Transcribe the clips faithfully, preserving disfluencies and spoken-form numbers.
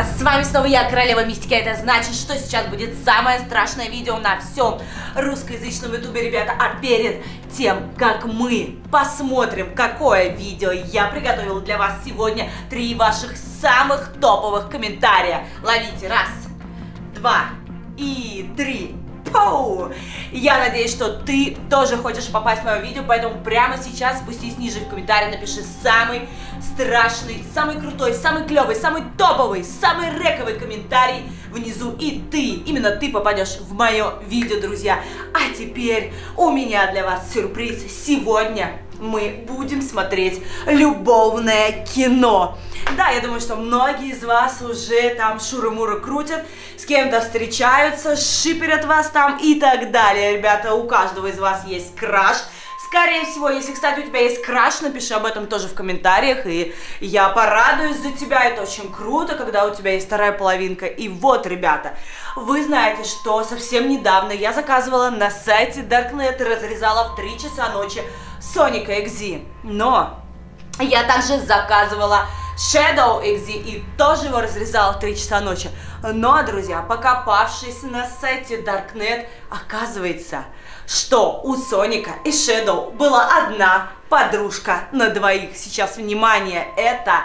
с вами снова я, Королева Мистики. Это значит, что сейчас будет самое страшное видео на всем русскоязычном ютубе, ребята. А перед тем, как мы посмотрим, какое видео я приготовила для вас сегодня, три ваших самых топовых комментария. Ловите, раз, два и три. Поу! Я надеюсь, что ты тоже хочешь попасть в мое видео, поэтому прямо сейчас спустись ниже в комментарии, напиши самый страшный, самый крутой, самый клевый, самый топовый, самый рековый комментарий внизу, и ты, именно ты попадешь в мое видео, друзья. А теперь у меня для вас сюрприз. Сегодня мы будем смотреть любовное кино. Да, я думаю, что многие из вас уже там шуры-муры крутят, с кем-то встречаются, шиперят вас там и так далее. Ребята, у каждого из вас есть краш. Скорее всего, если, кстати, у тебя есть краш, напиши об этом тоже в комментариях, и я порадуюсь за тебя. Это очень круто, когда у тебя есть вторая половинка. И вот, ребята, вы знаете, что совсем недавно я заказывала на сайте Darknet и разрезала в три часа ночи Соника икс зи. Но я также заказывала Shadow икс зи и тоже его разрезала в три часа ночи. Но, друзья, покопавшись на сайте Darknet, оказывается, что у Соника и Shadow была одна подружка на двоих. Сейчас, внимание, это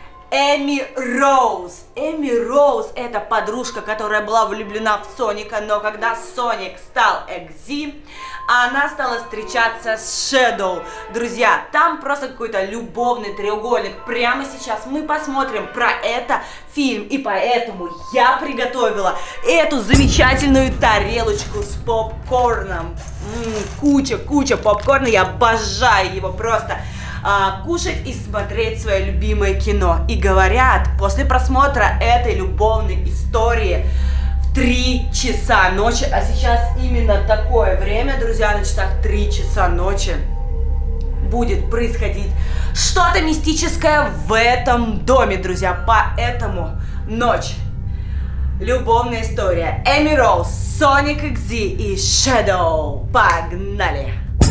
Эми Роуз. Эми Роуз — это подружка, которая была влюблена в Соника, но когда Соник стал икс зи, она стала встречаться с Shadow. Друзья, там просто какой-то любовный треугольник. Прямо сейчас мы посмотрим про это фильм, и поэтому я приготовила эту замечательную тарелочку с попкорном. Куча-куча попкорна, я обожаю его просто. А, кушать и смотреть свое любимое кино. И говорят, после просмотра этой любовной истории в три часа ночи, а сейчас именно такое время, друзья, на часах три часа ночи, будет происходить что-то мистическое в этом доме, друзья. Поэтому ночь, любовная история, Эми Роуз, Соник икс зи и Shadow. Погнали!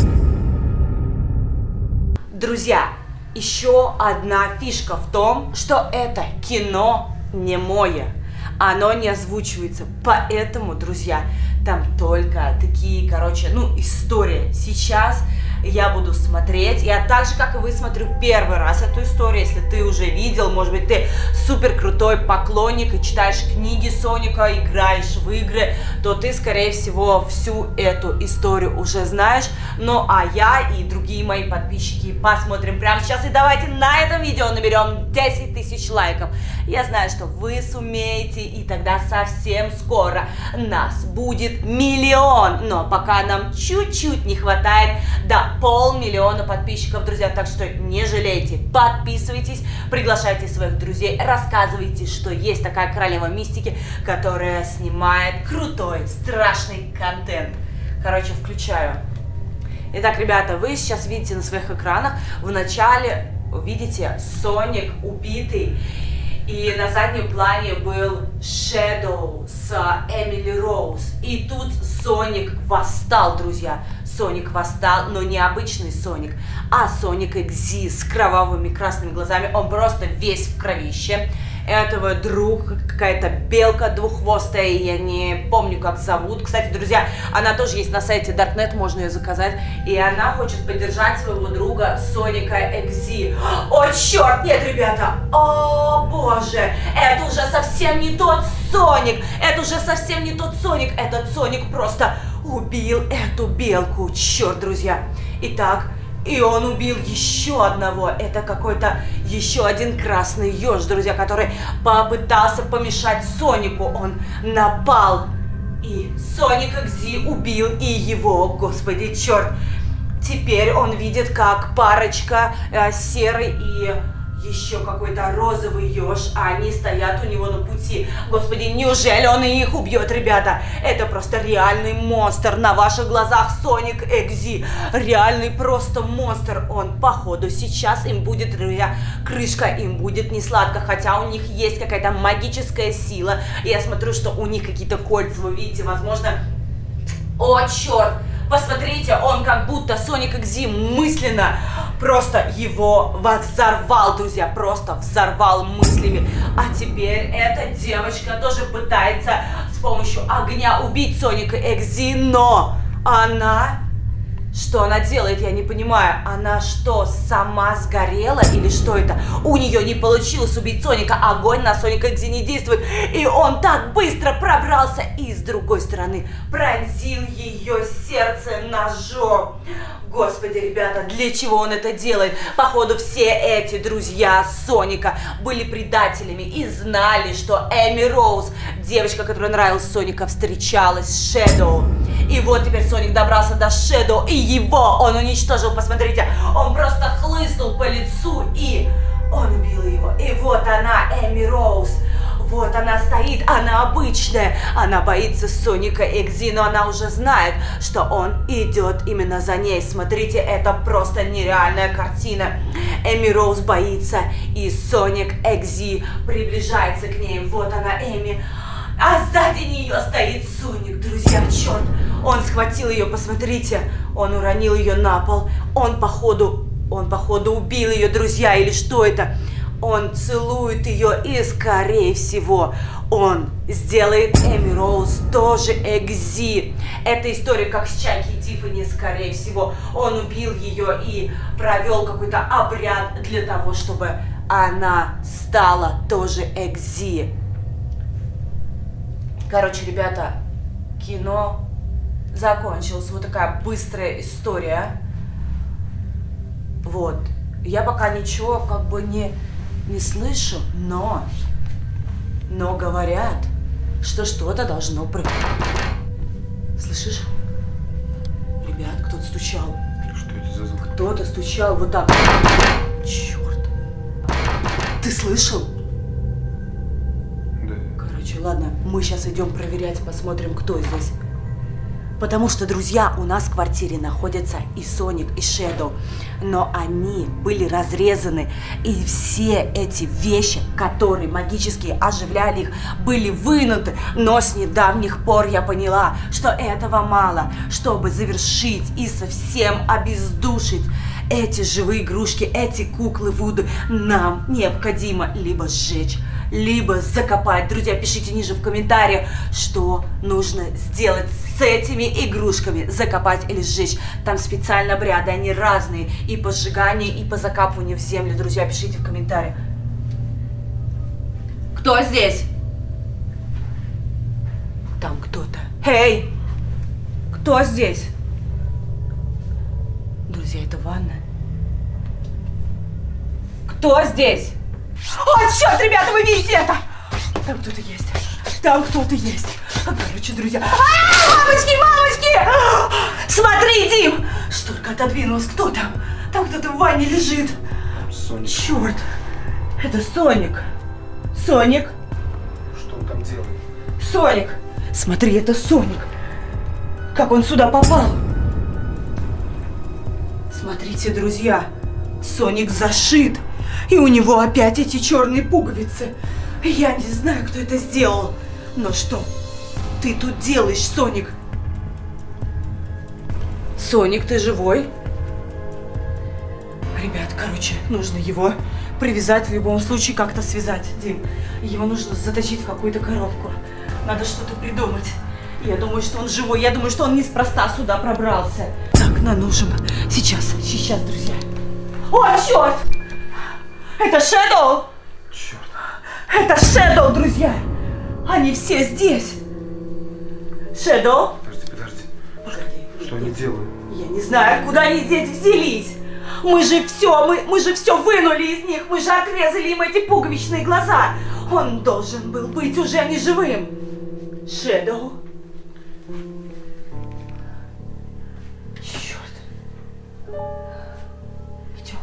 Друзья, еще одна фишка в том, что это кино немое. Оно не озвучивается, поэтому, друзья, там только такие, короче, ну, истории. Сейчас я буду смотреть, я так же, как и вы, смотрю первый раз эту историю. Если ты уже видел, может быть, ты супер крутой поклонник и читаешь книги Соника, играешь в игры, то ты, скорее всего, всю эту историю уже знаешь. Ну, а я и другие мои подписчики посмотрим прямо сейчас. И давайте на этом видео наберем десять тысяч лайков. Я знаю, что вы сумеете, и тогда совсем скоро нас будет миллион. Но пока нам чуть-чуть не хватает до полмиллиона подписчиков, друзья. Так что не жалейте, подписывайтесь, приглашайте своих друзей, рассказывайте, что есть такая Королева Мистики, которая снимает крутой, страшный контент. Короче, включаю. Итак, ребята, вы сейчас видите на своих экранах, в начале видите Соник убитый, и на заднем плане был Shadow с Эмили Роуз. И тут Соник восстал, друзья. Соник восстал, но не обычный Соник, а Соник икс зи с кровавыми красными глазами. Он просто весь в кровище. Этого друг, какая-то белка двуххвостая, я не помню, как зовут. Кстати, друзья, она тоже есть на сайте Darknet, можно ее заказать. И она хочет поддержать своего друга Соника икс зи. О, черт, нет, ребята! О, боже! Это уже совсем не тот Соник! Это уже совсем не тот Соник! Этот Соник просто убил эту белку. Черт, друзья! Итак, и он убил еще одного. Это какой-то еще один красный еж, друзья, который попытался помешать Сонику. Он напал. И Соник икс зи убил и его. Господи, черт. Теперь он видит, как парочка э, серый и еще какой-то розовый еж, а они стоят у него на пути. Господи, неужели он и их убьет, ребята? Это просто реальный монстр на ваших глазах, Соник икс зи. Реальный просто монстр. Он, походу, сейчас им будет, друзья, крышка, им будет не сладко, хотя у них есть какая-то магическая сила. Я смотрю, что у них какие-то кольца, вы видите, возможно... О, черт! Посмотрите, он как будто Соник икс зи мысленно просто его взорвал, друзья, просто взорвал мыслями. А теперь эта девочка тоже пытается с помощью огня убить Соника икс зи, но она... Что она делает, я не понимаю. Она что, сама сгорела или что это? У нее не получилось убить Соника. Огонь на Соника икс зи не действует. И он так быстро пробрался и с другой стороны пронзил ее сердце ножом. Господи, ребята, для чего он это делает? Походу, все эти друзья Соника были предателями и знали, что Эми Роуз, девочка, которая нравилась Соника, встречалась с Шэдоу. И вот теперь Соник добрался до Шэдоу, и его он уничтожил. Посмотрите, он просто хлыстнул по лицу, и он убил его. И вот она, Эми Роуз. Вот она стоит, она обычная, она боится Соника икс зи, но она уже знает, что он идет именно за ней. Смотрите, это просто нереальная картина. Эми Роуз боится, и Соник икс зи приближается к ней. Вот она, Эми, а сзади нее стоит Соник, друзья, черт. Он схватил ее, посмотрите, он уронил ее на пол. Он походу, он походу убил ее, друзья, или что это? Он целует ее, и, скорее всего, он сделает Эми Роуз тоже икс зи. Эта история как с Чаки и Тиффани, скорее всего. Он убил ее и провел какой-то обряд для того, чтобы она стала тоже икс зи. Короче, ребята, кино закончилось. Вот такая быстрая история. Вот. Я пока ничего как бы не... не слышу, но, но говорят, что что-то должно пройти. Слышишь? Ребят, кто-то стучал. Что это за звук? Кто-то стучал вот так. Черт. Ты слышал? Да. Короче, ладно, мы сейчас идем проверять, посмотрим, кто здесь. Потому что, друзья, у нас в квартире находятся и Соник, и Шэдоу. Но они были разрезаны. И все эти вещи, которые магически оживляли их, были вынуты. Но с недавних пор я поняла, что этого мало. Чтобы завершить и совсем обездушить эти живые игрушки, эти куклы Вуду, нам необходимо либо сжечь, либо закопать. Друзья, пишите ниже в комментариях, что нужно сделать с этими игрушками. Закопать или сжечь. Там специально обряды, они разные. И по сжиганию, и по закапыванию в землю. Друзья, пишите в комментариях. Кто здесь? Там кто-то. Эй! Кто здесь? Друзья, это ванна. Кто здесь? О, черт, ребята, вы видите это? Там кто-то есть. Там кто-то есть. Короче, друзья. А, мамочки, мамочки! Смотри, Дим! Что только отодвинулось. Кто там? Там кто-то в ванне лежит. Соник. Черт. Это Соник. Соник. Что он там делает? Соник. Смотри, это Соник. Как он сюда попал? Смотрите, друзья. Соник зашит. И у него опять эти черные пуговицы. Я не знаю, кто это сделал. Но что ты тут делаешь, Соник? Соник, ты живой? Ребят, короче, нужно его привязать в любом случае, как-то связать, Дим. Его нужно затащить в какую-то коробку. Надо что-то придумать. Я думаю, что он живой. Я думаю, что он неспроста сюда пробрался. Так, нам нужен. Сейчас, сейчас, друзья. О, черт! Это Шэдоу! Черт. Это Шэдоу, друзья! Они все здесь! Шэдоу? Подожди, подожди. Погоди. Что они делают? Я не знаю, куда они здесь взялись. Мы же все, мы, мы же все вынули из них. Мы же отрезали им эти пуговичные глаза. Он должен был быть уже неживым. Шэдоу. Черт. Идем.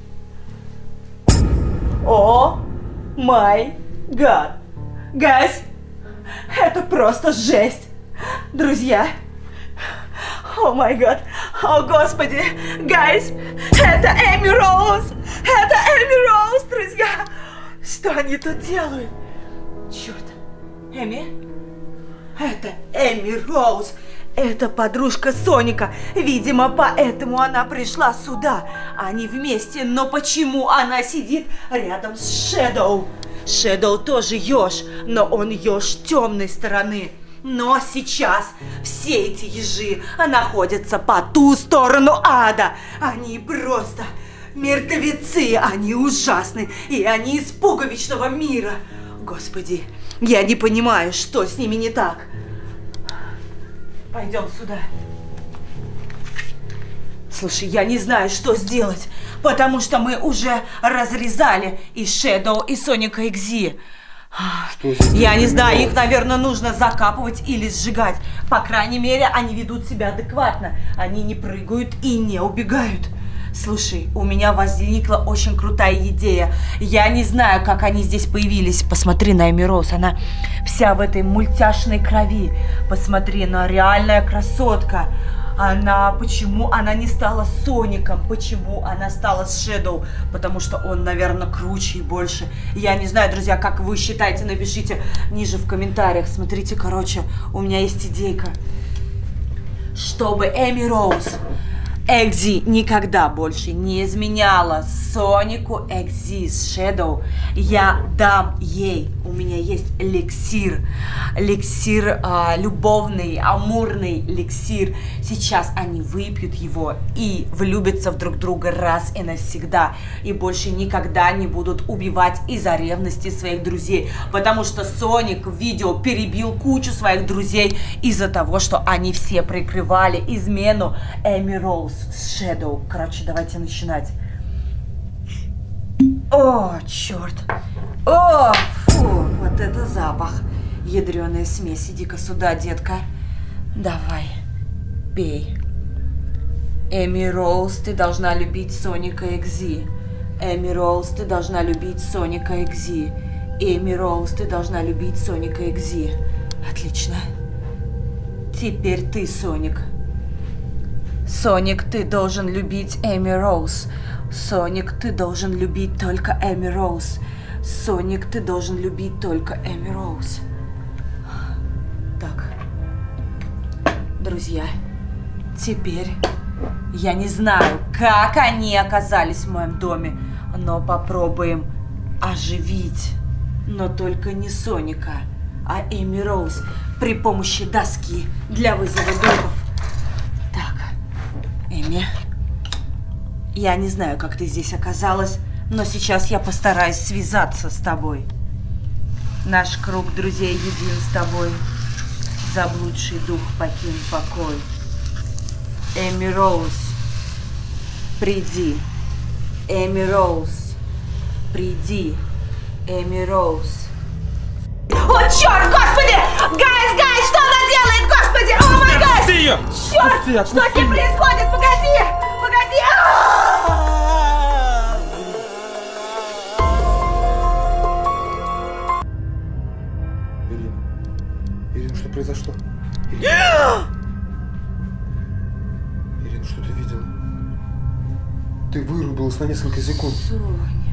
О май гад. Гайс, это просто жесть. Друзья. О май гад. О господи. Гайс, это Эми Роуз. Это Эми Роуз, друзья. Что они тут делают? Черт. Эми? Это Эми Роуз. Это подружка Соника. Видимо, поэтому она пришла сюда. Они вместе, но почему она сидит рядом с Шэдоу? Шэдоу тоже еж, но он еж темной стороны. Но сейчас все эти ежи находятся по ту сторону ада. Они просто мертвецы, они ужасны, и они из пуговичного мира. Господи, я не понимаю, что с ними не так. Пойдем сюда. Слушай, я не знаю, что сделать, потому что мы уже разрезали и Шэдоу, и Соника Экзи. Я не знаю, их, наверное, нужно закапывать или сжигать. По крайней мере, они ведут себя адекватно. Они не прыгают и не убегают. Слушай, у меня возникла очень крутая идея. Я не знаю, как они здесь появились. Посмотри на Эми Роуз, она вся в этой мультяшной крови. Посмотри, она реальная красотка. Она, почему она не стала Соником? Почему она стала с Шэдоу? Потому что он, наверное, круче и больше. Я не знаю, друзья, как вы считаете, напишите ниже в комментариях. Смотрите, короче, у меня есть идейка. Чтобы Эми Роуз Экзи никогда больше не изменяла Сонику Экзи с Шэдоу, я дам ей, у меня есть эликсир, эликсир а, любовный, амурный эликсир. Сейчас они выпьют его и влюбятся в друг друга раз и навсегда, и больше никогда не будут убивать из-за ревности своих друзей, потому что Соник в видео перебил кучу своих друзей из-за того, что они все прикрывали измену Эми Роуз с Шэдоу. Короче, давайте начинать. О, черт. О, фу, вот это запах. Ядреная смесь. Иди-ка сюда, детка. Давай, пей. Эми Роуз, ты должна любить Соника Экзи. Эми Роуз, ты должна любить Соника Экзи. Эми Роуз, ты должна любить Соника Экзи. Отлично. Теперь ты, Соник. Соник, ты должен любить Эми Роуз. Соник, ты должен любить только Эми Роуз. Соник, ты должен любить только Эми Роуз. Так, друзья, теперь я не знаю, как они оказались в моем доме, но попробуем оживить. Но только не Соника, а Эми Роуз при помощи доски для вызова духов. Эми, я не знаю, как ты здесь оказалась, но сейчас я постараюсь связаться с тобой. Наш круг друзей един с тобой. Заблудший дух, покинь покой. Эми Роуз, приди. Эми Роуз, приди. Эми Роуз. О, черт, господи! Гайс, гайс, что она делает, господи! О, май гад! Отпусти ее! Черт! Отпусти, отпусти. Что с ним происходит? Погоди! Погоди! Ирина. Ирина, что произошло? Ирина. Ирина, что ты видела? Ты вырубилась на несколько секунд. Соня.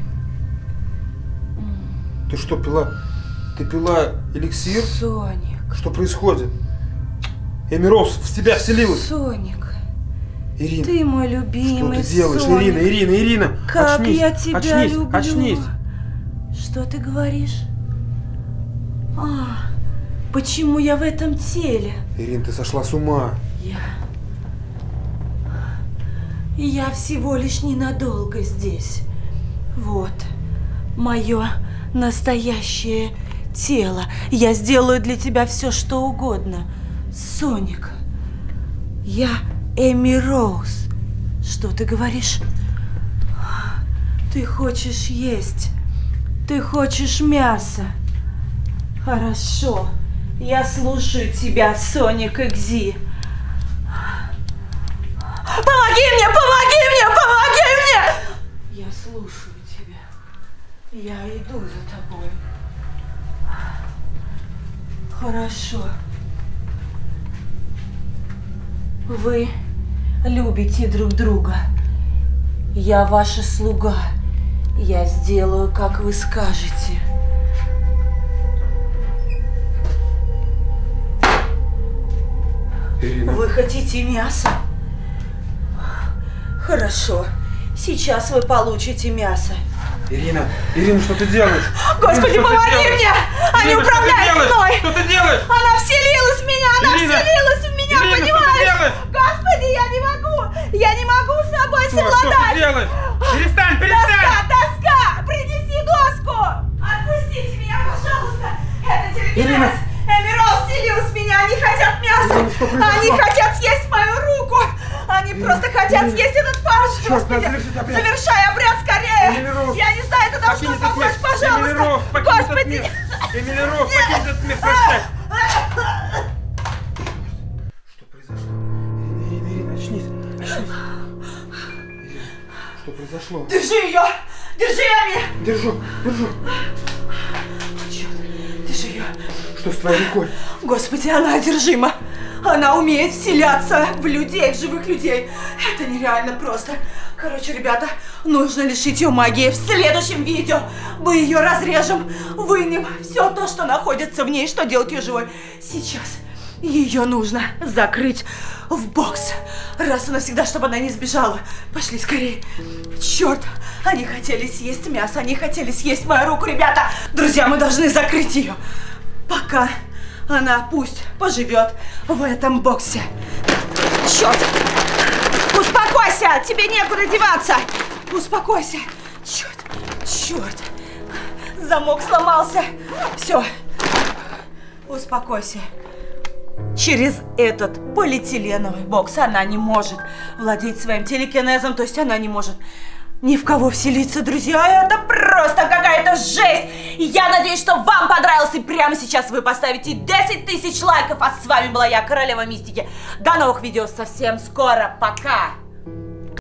Ты что, пила? Ты пила эликсир? Соник. Что происходит? Эми Роуз в тебя вселилась. Соник. Ирина. Ты мой любимый. Что ты делаешь, Соник. Ирина, Ирина, Ирина? Как очнись, я тебя очнись, люблю. очнись. Что ты говоришь? А, почему я в этом теле? Ирина, ты сошла с ума. Я... Я всего лишь ненадолго здесь. Вот, мое настоящее тело. Я сделаю для тебя все, что угодно. Соник, я Эми Роуз. Что ты говоришь? Ты хочешь есть. Ты хочешь мясо. Хорошо. Я слушаю тебя, Соник Экзи. Помоги мне, помоги мне, помоги мне! Я слушаю тебя. Я иду за тобой. Хорошо. Вы любите друг друга. Я ваша слуга. Я сделаю, как вы скажете. Ирина. Вы хотите мясо? Хорошо. Сейчас вы получите мясо. Ирина, Ирина, что ты делаешь? Господи, Ирина, помоги мне! Они Ирина, управляют мной! Что ты делаешь? Она вселилась в меня! Она Ирина! вселилась в меня, Ирина, понимаешь? что ты делаешь? Господи, я не могу! Я не могу с собой Что, совладать! что ты делаешь? Перестань, перестань! Доска, доска! Принеси доску! Отпустите меня, пожалуйста! Это телекинез! Эми Роуз вселилась в меня! Они хотят мяса! Ирина, что произошло? Они хотят съесть мою руку! Они Ирина, просто хотят Ирина. съесть этот фарш! Черт, Господи! надо завершить обряд. Завершай обряд скорее! Эмили Роуз, Я не знаю, это должно покинь этот помочь, мир. пожалуйста! Эмили Роуз, покинь этот Господи! мир. Эмили Роуз, покинь этот мир, прощай! Что произошло? Ирина, Ирина, Ирина, очнись, очнись. Ирина, что произошло? Держи ее! Держи, Эми! Держу, держу. Черт, держи ее! Что с твоей рукой? Господи, она одержима! Она умеет вселяться в людей, в живых людей. Это нереально просто. Короче, ребята, нужно лишить ее магии. В следующем видео мы ее разрежем, вынем все то, что находится в ней, что делать ее живой. Сейчас ее нужно закрыть в бокс. Раз и навсегда, чтобы она не сбежала. Пошли скорее. Черт, они хотели съесть мясо, они хотели съесть мою руку, ребята. Друзья, мы должны закрыть ее. Пока она пусть поживет в этом боксе. Черт! Успокойся! Тебе некуда деваться! Успокойся! Черт! Черт! Замок сломался! Все! Успокойся! Через этот полиэтиленовый бокс она не может владеть своим телекинезом, то есть она не может ни в кого вселиться, друзья. Это просто какая-то жесть! И я надеюсь, что вам понравилось, и прямо сейчас вы поставите десять тысяч лайков. А с вами была я, Королева Мистики. До новых видео совсем скоро. Пока!